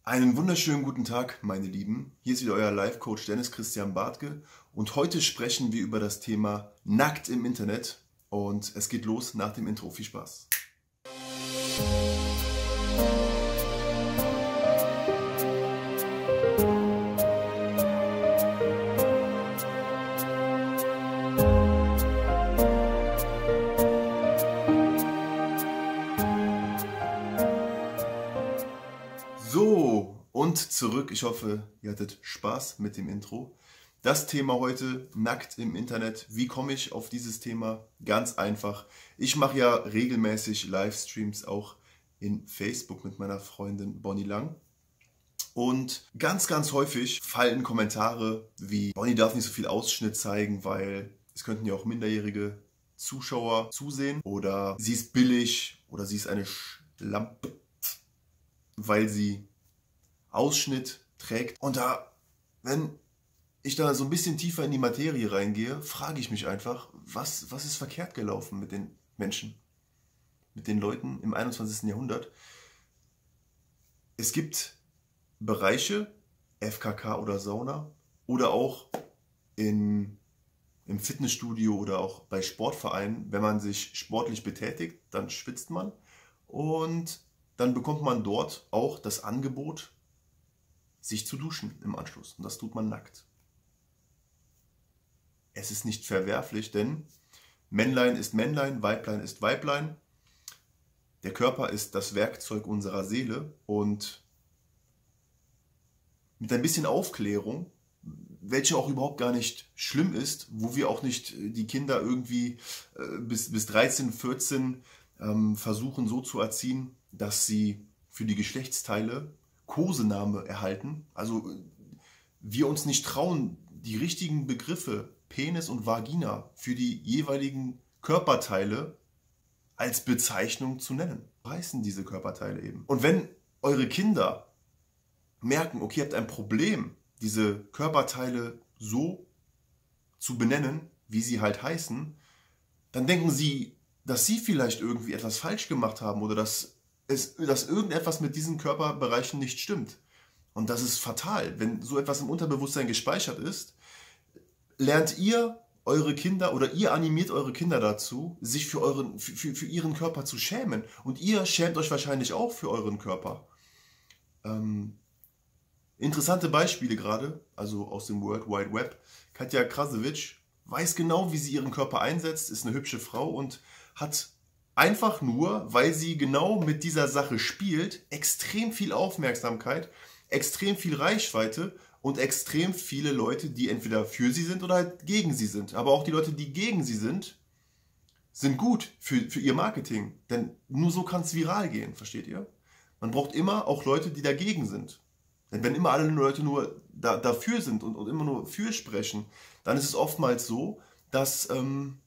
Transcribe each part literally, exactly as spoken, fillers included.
Einen wunderschönen guten Tag, meine Lieben. Hier ist wieder euer Life-Coach Dennis Christian Bartke und heute sprechen wir über das Thema Nackt im Internet und es geht los nach dem Intro. Viel Spaß! So, und zurück. Ich hoffe, ihr hattet Spaß mit dem Intro. Das Thema heute, nackt im Internet. Wie komme ich auf dieses Thema? Ganz einfach. Ich mache ja regelmäßig Livestreams auch in Facebook mit meiner Freundin Bonnie Lang. Und ganz, ganz häufig fallen Kommentare wie, Bonnie darf nicht so viel Ausschnitt zeigen, weil es könnten ja auch minderjährige Zuschauer zusehen. Oder sie ist billig oder sie ist eine Schlampe, weil sie Ausschnitt trägt. Und da, wenn ich da so ein bisschen tiefer in die Materie reingehe, frage ich mich einfach, was, was ist verkehrt gelaufen mit den Menschen, mit den Leuten im einundzwanzigsten Jahrhundert? Es gibt Bereiche, F K K oder Sauna, oder auch in, im Fitnessstudio oder auch bei Sportvereinen, wenn man sich sportlich betätigt, dann schwitzt man und dann bekommt man dort auch das Angebot, sich zu duschen im Anschluss. Und das tut man nackt. Es ist nicht verwerflich, denn Männlein ist Männlein, Weiblein ist Weiblein. Der Körper ist das Werkzeug unserer Seele und mit ein bisschen Aufklärung, welche auch überhaupt gar nicht schlimm ist, wo wir auch nicht die Kinder irgendwie äh, bis, bis dreizehn, vierzehn ähm, versuchen so zu erziehen, dass sie für die Geschlechtsteile Kosename erhalten. Also wir uns nicht trauen, die richtigen Begriffe Penis und Vagina für die jeweiligen Körperteile als Bezeichnung zu nennen. So heißen diese Körperteile eben. Und wenn eure Kinder merken, okay, ihr habt ein Problem, diese Körperteile so zu benennen, wie sie halt heißen, dann denken sie, dass sie vielleicht irgendwie etwas falsch gemacht haben oder dass es, dass irgendetwas mit diesen Körperbereichen nicht stimmt. Und das ist fatal. Wenn so etwas im Unterbewusstsein gespeichert ist, lernt ihr eure Kinder oder ihr animiert eure Kinder dazu, sich für, euren, für, für ihren Körper zu schämen. Und ihr schämt euch wahrscheinlich auch für euren Körper. Ähm, interessante Beispiele gerade, also aus dem World Wide Web. Katja Krasowitsch weiß genau, wie sie ihren Körper einsetzt, ist eine hübsche Frau und hat einfach nur, weil sie genau mit dieser Sache spielt, extrem viel Aufmerksamkeit, extrem viel Reichweite und extrem viele Leute, die entweder für sie sind oder halt gegen sie sind. Aber auch die Leute, die gegen sie sind, sind gut für, für ihr Marketing. Denn nur so kann es viral gehen, versteht ihr? Man braucht immer auch Leute, die dagegen sind. Denn wenn immer alle Leute nur da, dafür sind und, und immer nur für sprechen, dann ist es oftmals so, dass ähm,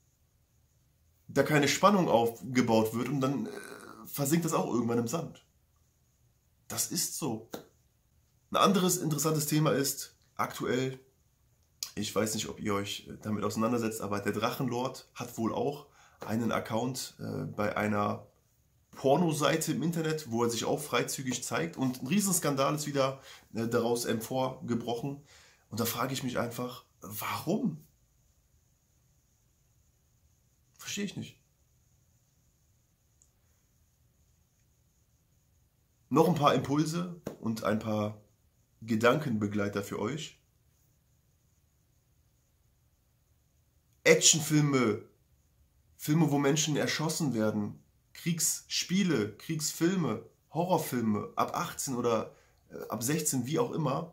da keine Spannung aufgebaut wird und dann äh, versinkt das auch irgendwann im Sand. Das ist so. Ein anderes interessantes Thema ist aktuell, ich weiß nicht, ob ihr euch damit auseinandersetzt, aber der Drachenlord hat wohl auch einen Account äh, bei einer Pornoseite im Internet, wo er sich auch freizügig zeigt und ein Riesenskandal ist wieder äh, daraus emporgebrochen. Und da frage ich mich einfach, warum? Verstehe ich nicht. Noch ein paar Impulse und ein paar Gedankenbegleiter für euch. Actionfilme, Filme, wo Menschen erschossen werden, Kriegsspiele, Kriegsfilme, Horrorfilme ab achtzehn oder äh, ab sechzehn, wie auch immer,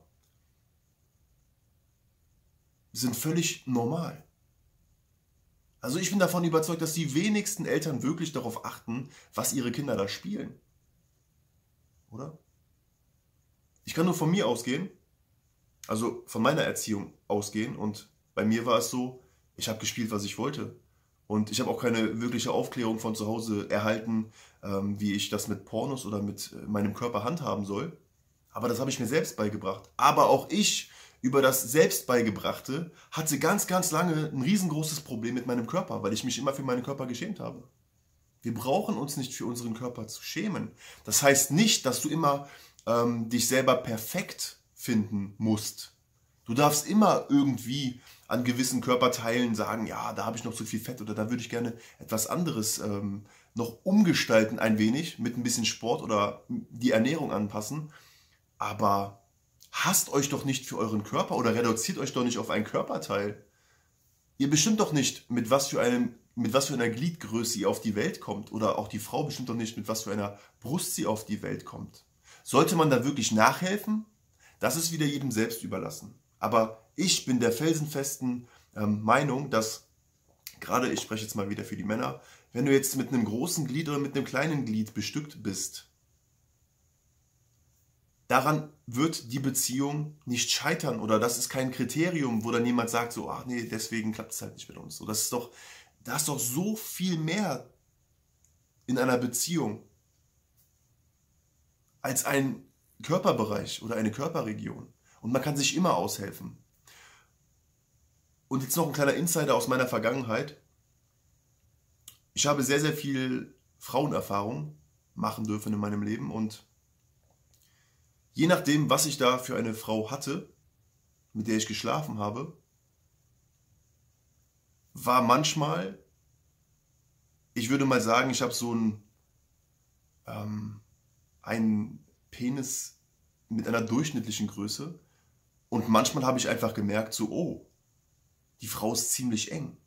sind völlig normal. Also ich bin davon überzeugt, dass die wenigsten Eltern wirklich darauf achten, was ihre Kinder da spielen. Oder? Ich kann nur von mir ausgehen, also von meiner Erziehung ausgehen und bei mir war es so, ich habe gespielt, was ich wollte. Und ich habe auch keine wirkliche Aufklärung von zu Hause erhalten, ähm, wie ich das mit Pornos oder mit meinem Körper handhaben soll. Aber das habe ich mir selbst beigebracht. Aber auch ich über das Selbstbeigebrachte hatte ganz, ganz lange ein riesengroßes Problem mit meinem Körper, weil ich mich immer für meinen Körper geschämt habe. Wir brauchen uns nicht für unseren Körper zu schämen. Das heißt nicht, dass du immer ähm, dich selber perfekt finden musst. Du darfst immer irgendwie an gewissen Körperteilen sagen, ja, da habe ich noch zu viel Fett oder da würde ich gerne etwas anderes ähm, noch umgestalten ein wenig mit ein bisschen Sport oder die Ernährung anpassen. Aber hasst euch doch nicht für euren Körper oder reduziert euch doch nicht auf ein Körperteil. Ihr bestimmt doch nicht, mit was für einem, mit was für einer Gliedgröße ihr auf die Welt kommt. Oder auch die Frau bestimmt doch nicht, mit was für einer Brust sie auf die Welt kommt. Sollte man da wirklich nachhelfen? Das ist wieder jedem selbst überlassen. Aber ich bin der felsenfesten ähm, Meinung, dass, gerade ich spreche jetzt mal wieder für die Männer, wenn du jetzt mit einem großen Glied oder mit einem kleinen Glied bestückt bist, daran wird die Beziehung nicht scheitern oder das ist kein Kriterium, wo dann jemand sagt, so, ach nee, deswegen klappt es halt nicht mit uns. So, das ist doch, da ist doch so viel mehr in einer Beziehung als ein Körperbereich oder eine Körperregion. Und man kann sich immer aushelfen. Und jetzt noch ein kleiner Insider aus meiner Vergangenheit. Ich habe sehr, sehr viel Frauenerfahrung machen dürfen in meinem Leben und je nachdem, was ich da für eine Frau hatte, mit der ich geschlafen habe, war manchmal, ich würde mal sagen, ich habe so einen, ähm, einen Penis mit einer durchschnittlichen Größe und manchmal habe ich einfach gemerkt, so, oh, die Frau ist ziemlich eng.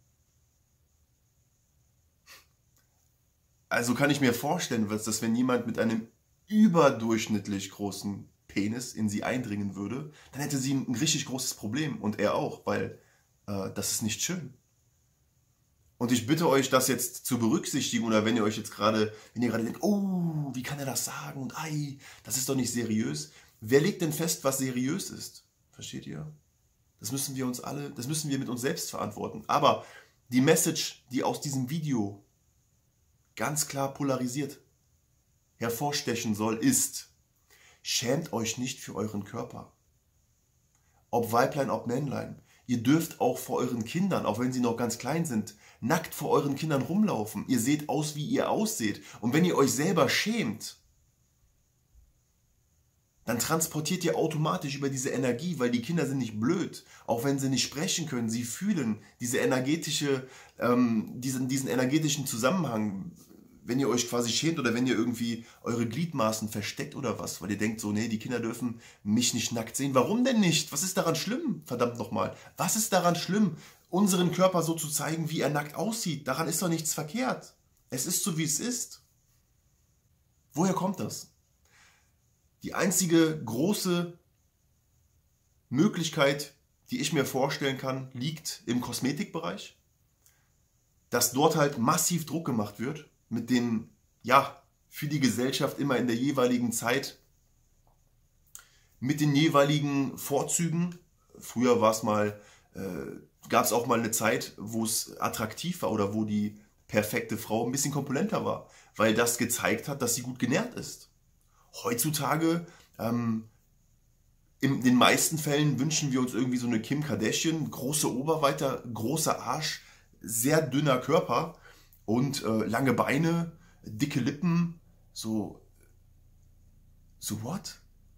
Also kann ich mir vorstellen, dass wenn jemand mit einem überdurchschnittlich großen Penis in sie eindringen würde, dann hätte sie ein richtig großes Problem und er auch, weil äh, das ist nicht schön. Und ich bitte euch, das jetzt zu berücksichtigen oder wenn ihr euch jetzt gerade, wenn ihr gerade denkt, oh, wie kann er das sagen und ei, das ist doch nicht seriös. Wer legt denn fest, was seriös ist? Versteht ihr? Das müssen wir uns alle, das müssen wir mit uns selbst verantworten. Aber die Message, die aus diesem Video ganz klar polarisiert hervorstechen soll, ist: Schämt euch nicht für euren Körper. Ob Weiblein, ob Männlein. Ihr dürft auch vor euren Kindern, auch wenn sie noch ganz klein sind, nackt vor euren Kindern rumlaufen. Ihr seht aus, wie ihr ausseht. Und wenn ihr euch selber schämt, dann transportiert ihr automatisch über diese Energie, weil die Kinder sind nicht blöd. Auch wenn sie nicht sprechen können, sie fühlen diese energetische, ähm, diesen, diesen energetischen Zusammenhang. Wenn ihr euch quasi schämt oder wenn ihr irgendwie eure Gliedmaßen versteckt oder was, weil ihr denkt so, nee, die Kinder dürfen mich nicht nackt sehen. Warum denn nicht? Was ist daran schlimm? Verdammt nochmal. Was ist daran schlimm, unseren Körper so zu zeigen, wie er nackt aussieht? Daran ist doch nichts verkehrt. Es ist so, wie es ist. Woher kommt das? Die einzige große Möglichkeit, die ich mir vorstellen kann, liegt im Kosmetikbereich. Dass dort halt massiv Druck gemacht wird, mit den, ja, für die Gesellschaft immer in der jeweiligen Zeit, mit den jeweiligen Vorzügen. Früher war es mal, äh, gab es auch mal eine Zeit, wo es attraktiv war oder wo die perfekte Frau ein bisschen korpulenter war, weil das gezeigt hat, dass sie gut genährt ist. Heutzutage, ähm, in den meisten Fällen wünschen wir uns irgendwie so eine Kim Kardashian, große Oberweite, großer Arsch, sehr dünner Körper und äh, lange Beine, dicke Lippen, so, so what?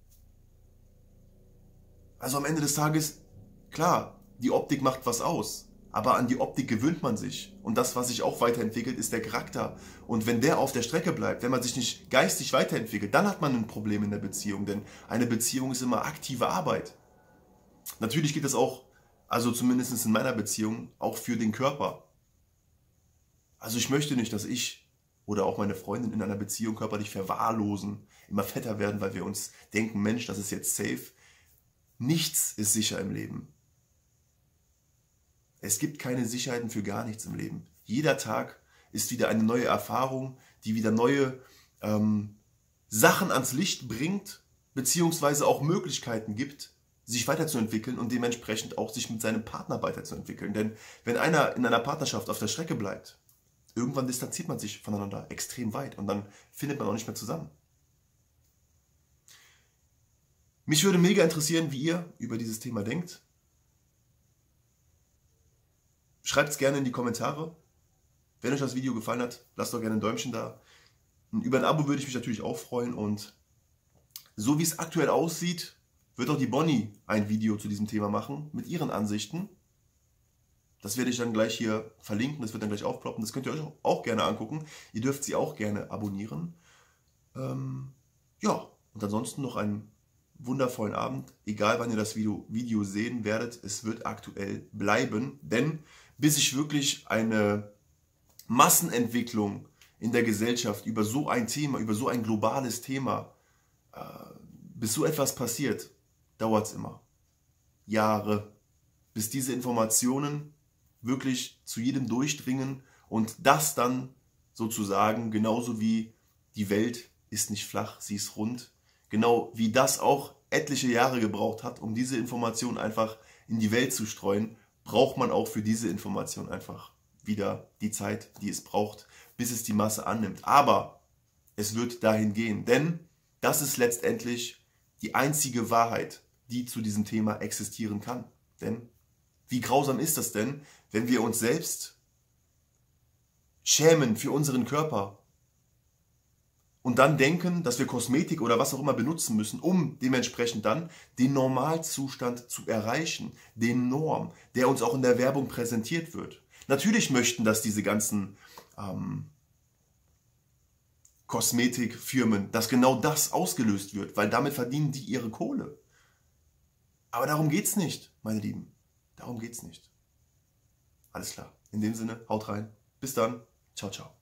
Also am Ende des Tages, klar, die Optik macht was aus, aber an die Optik gewöhnt man sich. Und das, was sich auch weiterentwickelt, ist der Charakter. Und wenn der auf der Strecke bleibt, wenn man sich nicht geistig weiterentwickelt, dann hat man ein Problem in der Beziehung. Denn eine Beziehung ist immer aktive Arbeit. Natürlich geht das auch, also zumindest in meiner Beziehung, auch für den Körper. Also ich möchte nicht, dass ich oder auch meine Freundin in einer Beziehung körperlich verwahrlosen, immer fetter werden, weil wir uns denken, Mensch, das ist jetzt safe. Nichts ist sicher im Leben. Es gibt keine Sicherheiten für gar nichts im Leben. Jeder Tag ist wieder eine neue Erfahrung, die wieder neue ähm, Sachen ans Licht bringt, beziehungsweise auch Möglichkeiten gibt, sich weiterzuentwickeln und dementsprechend auch sich mit seinem Partner weiterzuentwickeln. Denn wenn einer in einer Partnerschaft auf der Strecke bleibt, irgendwann distanziert man sich voneinander extrem weit und dann findet man auch nicht mehr zusammen. Mich würde mega interessieren, wie ihr über dieses Thema denkt. Schreibt es gerne in die Kommentare. Wenn euch das Video gefallen hat, lasst doch gerne ein Däumchen da. Und über ein Abo würde ich mich natürlich auch freuen. Und so wie es aktuell aussieht, wird auch die Bonnie ein Video zu diesem Thema machen mit ihren Ansichten. Das werde ich dann gleich hier verlinken, das wird dann gleich aufploppen. Das könnt ihr euch auch gerne angucken. Ihr dürft sie auch gerne abonnieren. Ähm, ja, und ansonsten noch einen wundervollen Abend. Egal wann ihr das Video, Video sehen werdet, es wird aktuell bleiben. Denn bis ich wirklich eine Massenentwicklung in der Gesellschaft über so ein Thema, über so ein globales Thema, äh, bis so etwas passiert, dauert es immer. Jahre, bis diese Informationen wirklich zu jedem durchdringen und das dann sozusagen genauso wie die Welt ist nicht flach, sie ist rund, genau wie das auch etliche Jahre gebraucht hat, um diese Information einfach in die Welt zu streuen, braucht man auch für diese Information einfach wieder die Zeit, die es braucht, bis es die Masse annimmt. Aber es wird dahin gehen, denn das ist letztendlich die einzige Wahrheit, die zu diesem Thema existieren kann. Denn wie grausam ist das denn, wenn wir uns selbst schämen für unseren Körper und dann denken, dass wir Kosmetik oder was auch immer benutzen müssen, um dementsprechend dann den Normalzustand zu erreichen, den Norm, der uns auch in der Werbung präsentiert wird. Natürlich möchten das diese ganzen ähm, Kosmetikfirmen, dass genau das ausgelöst wird, weil damit verdienen die ihre Kohle. Aber darum geht's nicht, meine Lieben. Darum geht's nicht. Alles klar. In dem Sinne, haut rein. Bis dann. Ciao, ciao.